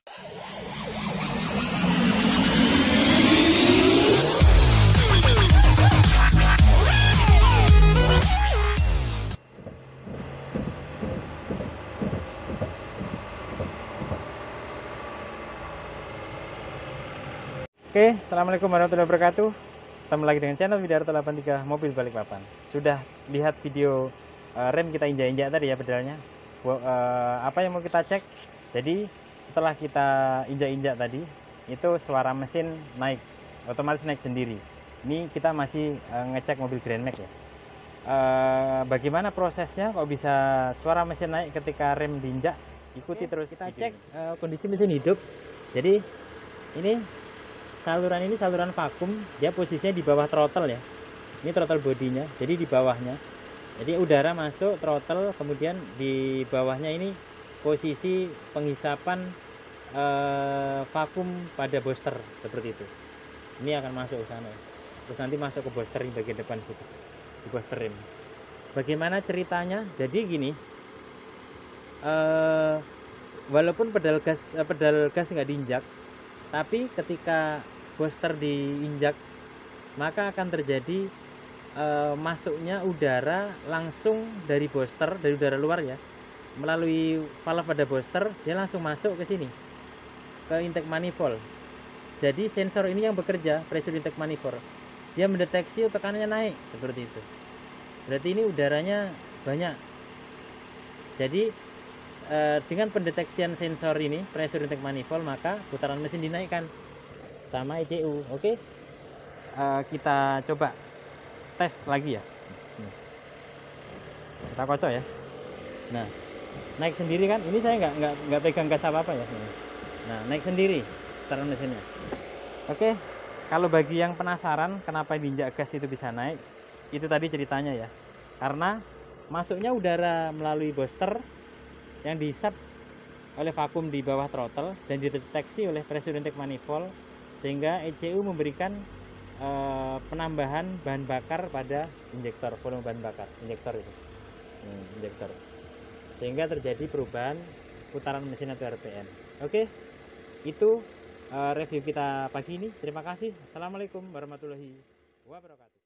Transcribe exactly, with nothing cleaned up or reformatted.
Oke, assalamualaikum warahmatullahi wabarakatuh. Ketemu lagi dengan channel Widarto delapan tiga Mobil Balikpapan. Sudah lihat video uh, rem kita injak-injak tadi ya pedalnya. Uh, apa yang mau kita cek? Jadi setelah kita injak-injak tadi, itu suara mesin naik, otomatis naik sendiri. Ini kita masih uh, ngecek mobil Grand Max ya. Uh, bagaimana prosesnya kok bisa suara mesin naik ketika rem diinjak? Ikuti Oke, terus. Kita cek uh, kondisi mesin hidup. Jadi ini saluran ini saluran vakum, dia posisinya di bawah throttle ya. Ini throttle bodinya, jadi di bawahnya. Jadi udara masuk throttle, kemudian di bawahnya ini posisi penghisapan eh, vakum pada booster seperti itu. Ini akan masuk ke sana. Terus nanti masuk ke booster di bagian depan situ, di booster rim. Bagaimana ceritanya? Jadi gini, eh, walaupun pedal gas eh, pedal gas nggak diinjak, tapi ketika booster diinjak maka akan terjadi e, masuknya udara langsung dari booster, dari udara luar ya, melalui valve pada booster, dia langsung masuk ke sini, ke intake manifold. Jadi sensor ini yang bekerja, pressure intake manifold, dia mendeteksi tekanannya naik seperti itu. Berarti ini udaranya banyak. Jadi e, dengan pendeteksian sensor ini, pressure intake manifold, maka putaran mesin dinaikkan sama E C U. Oke, uh, kita coba tes lagi ya. Kita kocok ya. Nah, naik sendiri kan? Ini saya nggak nggak nggak pegang gas apa apa ya. Nah, naik sendiri putaran mesinnya. Oke, kalau bagi yang penasaran kenapa diinjak gas itu bisa naik, itu tadi ceritanya ya. Karena masuknya udara melalui booster yang dihisap oleh vakum di bawah throttle dan dideteksi oleh pressure intake manifold, sehingga E C U memberikan e, penambahan bahan bakar pada injektor, volume bahan bakar injektor itu, hmm, injektor, sehingga terjadi perubahan putaran mesin atau R P M. Oke, itu e, review kita pagi ini. Terima kasih. Assalamualaikum warahmatullahi wabarakatuh.